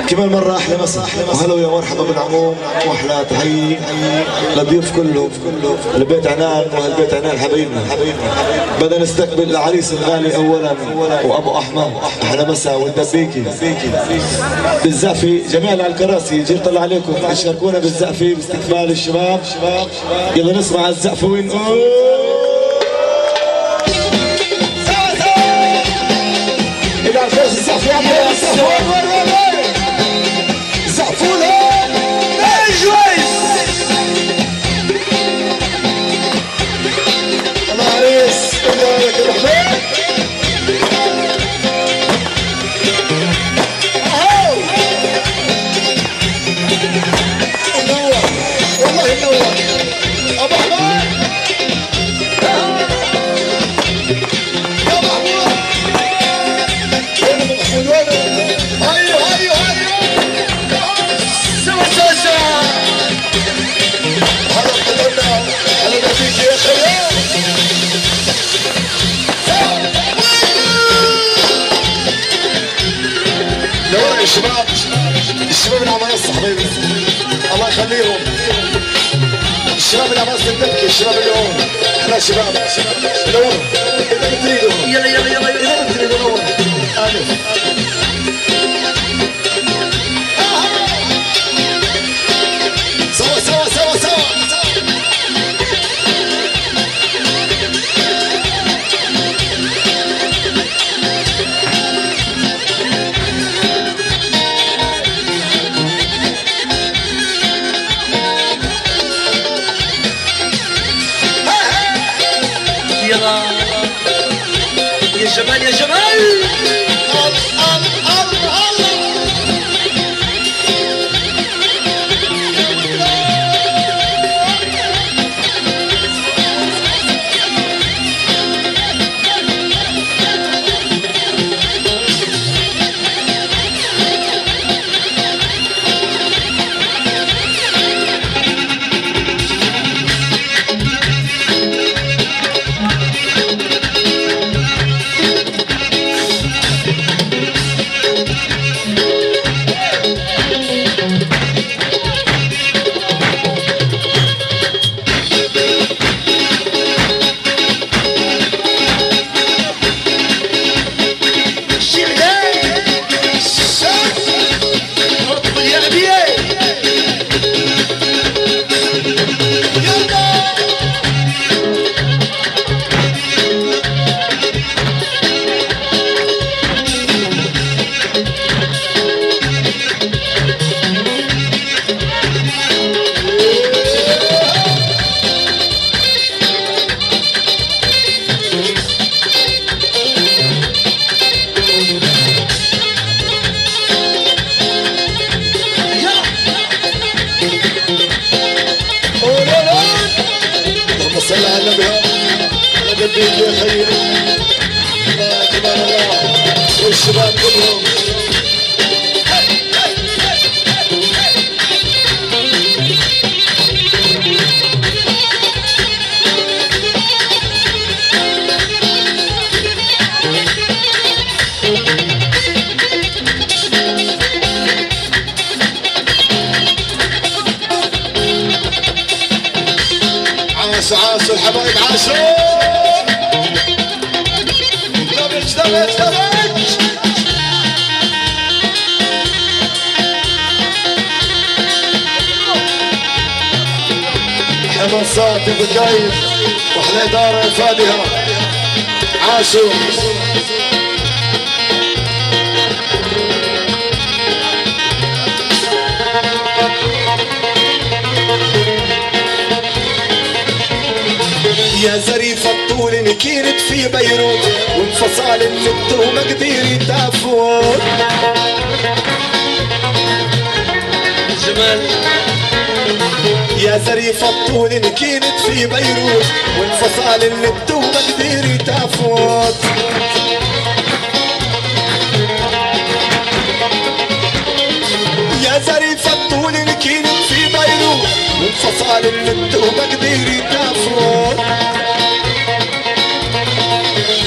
كمان مرة أحلى مسا وهلا ويا مرحبا بالعموم وأحلى تحية للضيوف كلهم لبيت عنان وهالبيت عنان حبايبنا. بدنا نستقبل العريس الغالي أولا وأبو أحمد أحلى مسا والدبيكي بالزقفي. جميعنا على الكراسي جير طلع عليكم تشاركونا بالزقفي باستقبال الشباب. يلا نسمع الزقفة ونقول إلى الفوز الزقفي يا الشباب اللي عم يصح حبيبي الله يخليهم. الشباب اللي عم تبكي الشباب اللي هون احنا شباب اللي هون اذا بتريدوا يلا اذا بتريدوا هون سوا يا جمال صلى على النبي على قلبي يا خير الله تبارك الله والشباب كلهم عاشوا الحبايب عاشوا دبج حمصات بكايف واحلى دار الفادهة عاشوا يا زريف الطول نكيرت في بيروت وانفصال النت وما قدر يتفوت جمال يا زريف الطول نكيرت في بيروت وانفصال النت وما قدر يتفوت يا زريف الطول نكيرت في بيروت وانفصال النت وما قدر يتفوت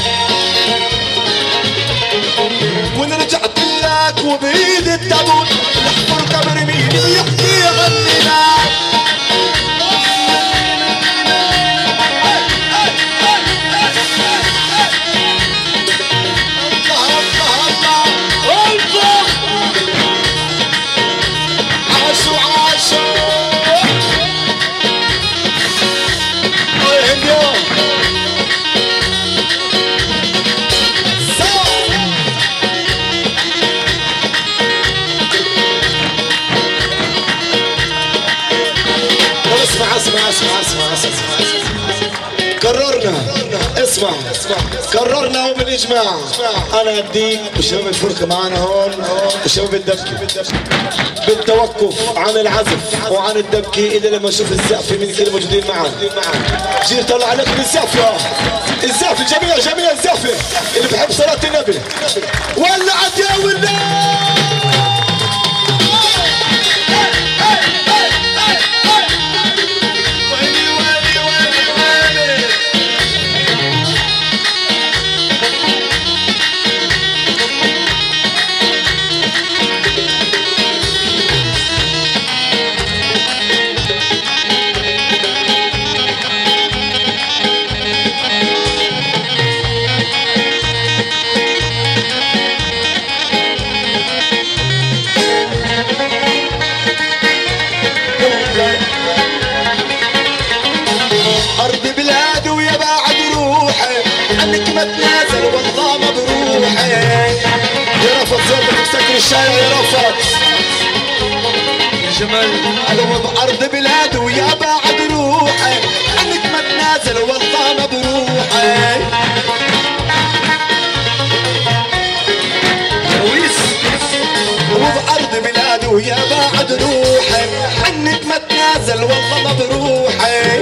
ورجعت لك وبايد التابوت اسمع قررنا يوم الاجماع انا اديك وشباب الفرقه معانا هون وشباب الدبكه بالتوقف عن العزف وعن الدبكه الا لما نشوف الزقفه من كل موجودين معنا. جير طلع عليكم الزقفه جميع الزقفه اللي بحب صلاه النبي ولعت يا ولاد. الشارع يرفض يا جمال انا بأرض بلاد ويا بعد روحي عنك ما تنازل والله ما بروحي وبأرض بلاد ويا بعد روحي عنك ما تنازل والله ما بروحي.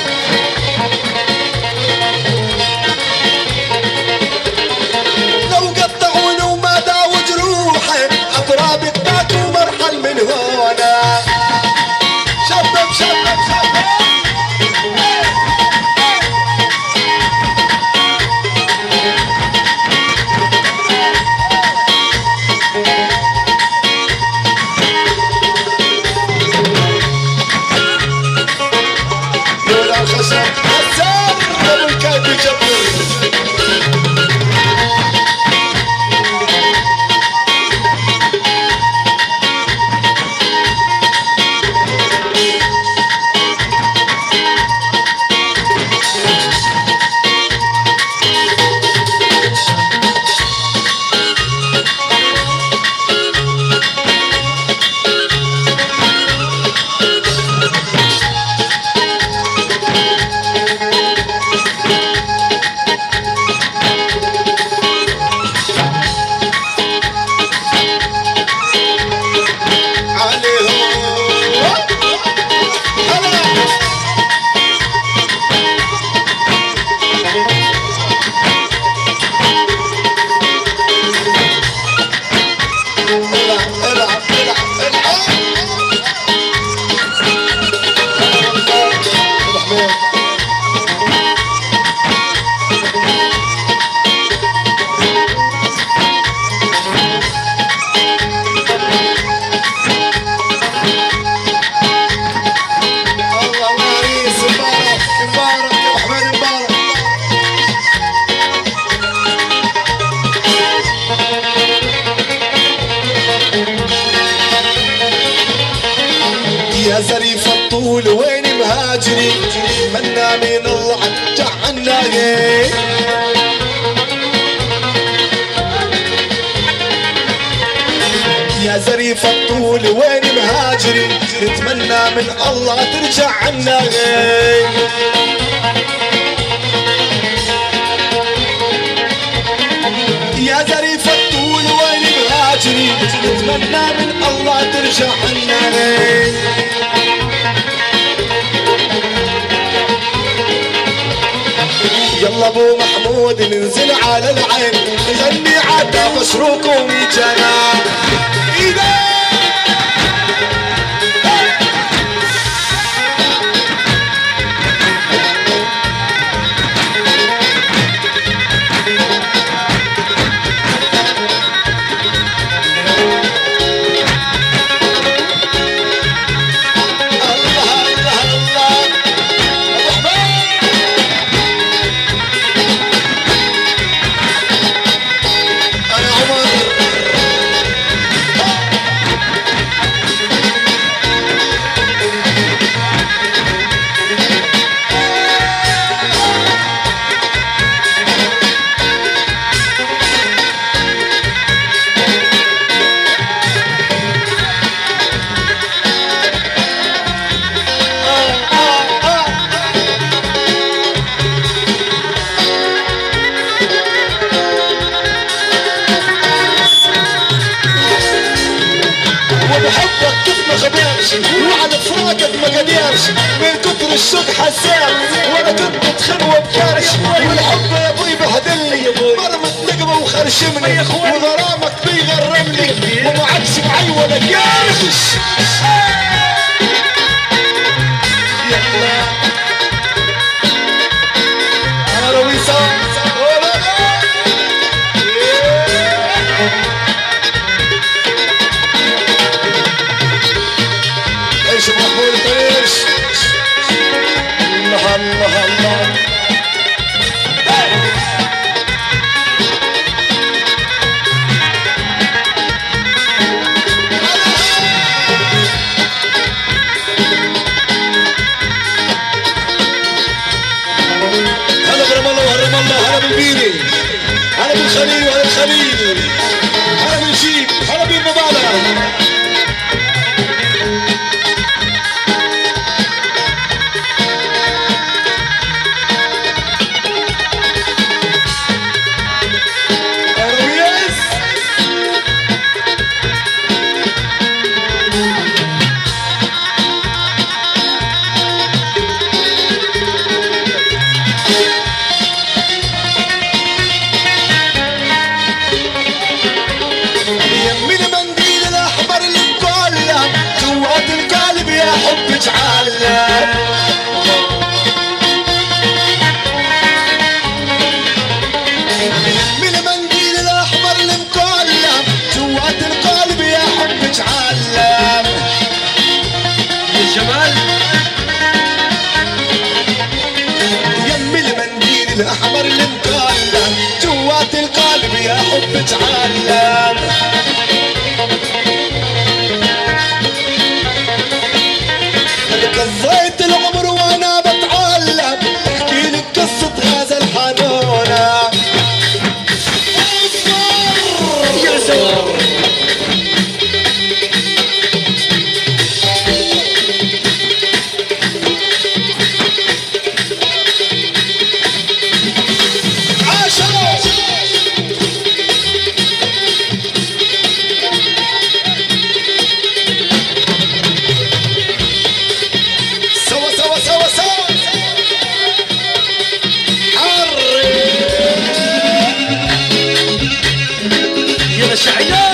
يا زريف الطول وين مهاجري منا من الله عنا يا زريف الطول وين مهاجري نتمنى من الله ترجع عنا يا زريف الطول وين مهاجري نتمنى من الله ترجع عنا. يلا ابو محمود ننزل على العين نغني عدا مشروق وميجانا وحبك كيف ما خبرش وعلى فراقك ما قدرش من كتر الشوق حسيت وانا كنت بخلوه بكرش والحب يا ابوي بهدلني مرمت نقمه وخرشمني وغرامك بيغرمني وما عادش معي ولا قرش. يلا انا رويسه ايش محمود ايش الله الله الله هلا برم الله وهرم الله هلا بالبيري هلا بالخليل وهلا الخليل هلا بالجيب هلا بالمبالغ. الأحمر اللي مكلم جوات القلب يا حب تعلم. قضيت العمر وانا بتعلم احكي لك قصة هذا الحنونة. يا زور شعيان